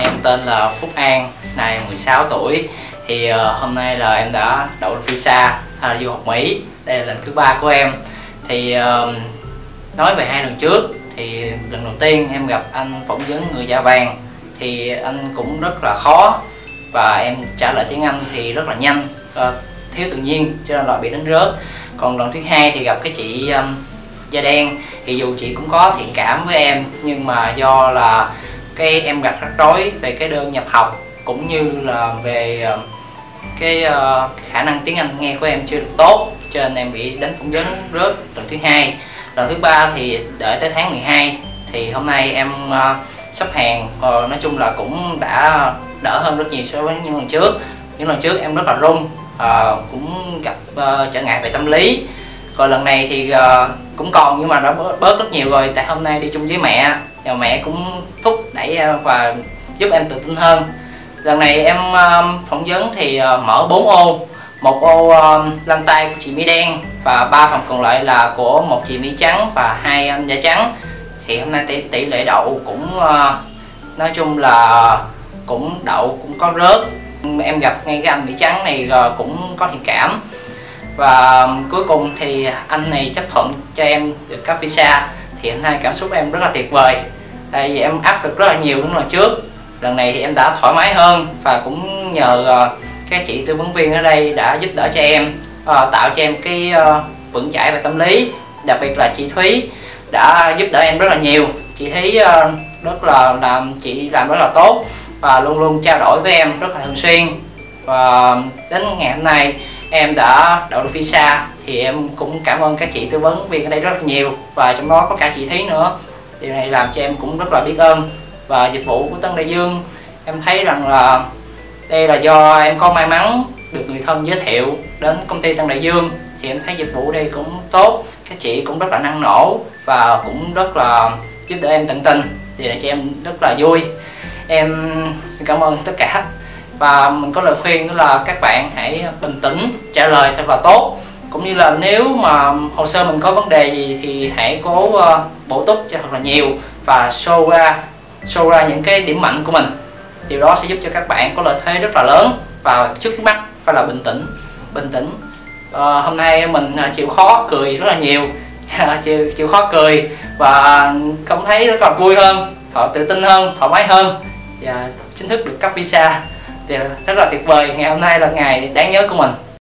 Em tên là Phúc An, nay 16 tuổi. Thì hôm nay là em đã đậu được visa du học Mỹ. Đây là lần thứ 3 của em. Thì nói về 2 lần trước, thì lần đầu tiên em gặp anh phỏng vấn người da vàng thì anh cũng rất là khó, và em trả lời tiếng Anh thì rất là nhanh, thiếu tự nhiên cho nên là bị đánh rớt. Còn lần thứ hai thì gặp cái chị da đen, thì dù chị cũng có thiện cảm với em, nhưng mà do là cái em gặp rắc rối về cái đơn nhập học cũng như là về cái khả năng tiếng Anh nghe của em chưa được tốt, cho nên em bị đánh phỏng vấn rớt lần thứ hai. Lần thứ ba thì đợi tới tháng 12, thì hôm nay em sắp hàng, nói chung là cũng đã đỡ hơn rất nhiều so với những lần trước. Những lần trước em rất là run, cũng gặp trở ngại về tâm lý. Còn lần này thì cũng còn, nhưng mà đã bớt rất nhiều rồi, tại hôm nay đi chung với mẹ, và mẹ cũng thúc đẩy và giúp em tự tin hơn. Lần này em phỏng vấn thì mở 4 ô, một ô lăn tay của chị Mỹ đen và 3 phòng còn lại là của một chị Mỹ trắng và 2 anh da trắng. Thì hôm nay tỷ lệ đậu cũng nói chung là cũng đậu, cũng có rớt. Em gặp ngay cái anh Mỹ trắng này cũng có thiện cảm, và cuối cùng thì anh này chấp thuận cho em được cấp visa. Thì hôm nay cảm xúc em rất là tuyệt vời, tại vì em áp được rất là nhiều những lần trước. Lần này thì em đã thoải mái hơn, và cũng nhờ các chị tư vấn viên ở đây đã giúp đỡ cho em, tạo cho em cái vững chãi về tâm lý. Đặc biệt là chị Thúy đã giúp đỡ em rất là nhiều. Chị Thúy chị làm rất là tốt và luôn luôn trao đổi với em rất là thường xuyên. Và đến ngày hôm nay em đã đậu được visa, thì em cũng cảm ơn các chị tư vấn viên ở đây rất là nhiều, và trong đó có cả chị Thúy nữa. Điều này làm cho em cũng rất là biết ơn. Và dịch vụ của Tân Đại Dương, em thấy rằng là đây là do em có may mắn được người thân giới thiệu đến công ty Tân Đại Dương, thì em thấy dịch vụ đây cũng tốt, các chị cũng rất là năng nổ và cũng rất là giúp đỡ em tận tình. Điều này cho em rất là vui. Em xin cảm ơn tất cả, và mình có lời khuyên đó là các bạn hãy bình tĩnh trả lời thật là tốt, cũng như là nếu mà hồ sơ mình có vấn đề gì thì hãy cố bổ túc cho thật là nhiều và show ra những cái điểm mạnh của mình. Điều đó sẽ giúp cho các bạn có lợi thế rất là lớn, và trước mắt phải là bình tĩnh. Hôm nay mình chịu khó cười rất là nhiều chịu khó cười và cảm thấy rất là vui hơn, tự tin hơn, thoải mái hơn, và chính thức được cấp visa thì rất là tuyệt vời. Ngày hôm nay là ngày đáng nhớ của mình.